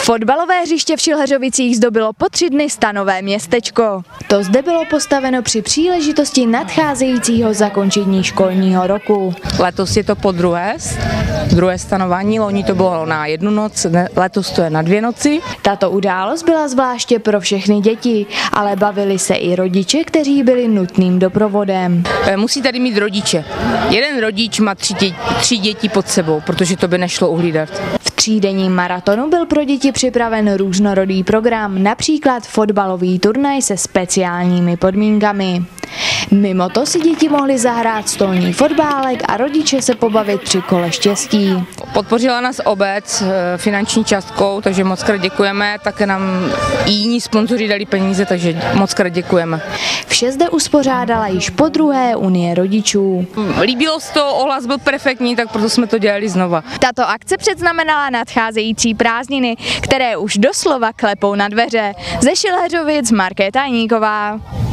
Fotbalové hřiště v Šilhařovicích zdobilo po 3 dny stanové městečko. To zde bylo postaveno při příležitosti nadcházejícího zakončení školního roku. Letos je to po druhé stanování, loni to bylo na 1 noc, letos to je na 2 noci. Tato událost byla zvláště pro všechny děti, ale bavili se i rodiče, kteří byli nutným doprovodem. Musí tady mít rodiče. Jeden rodič má 3 děti pod sebou, protože to by nešlo uhlídat. V 3denním maratonu byl pro děti připraven různorodý program, například fotbalový turnaj se speciálními podmínkami. Mimo to si děti mohly zahrát stolní fotbálek a rodiče se pobavit při kole štěstí. Podpořila nás obec finanční částkou, takže moc krát děkujeme, také nám i jiní sponzoři dali peníze, takže moc krát děkujeme. Vše zde uspořádala již po 2. unie rodičů. Líbilo se to, ohlas byl perfektní, tak proto jsme to dělali znova. Tato akce předznamenala nadcházející prázdniny, které už doslova klepou na dveře. Ze Šilhařovic Markéta Janíková.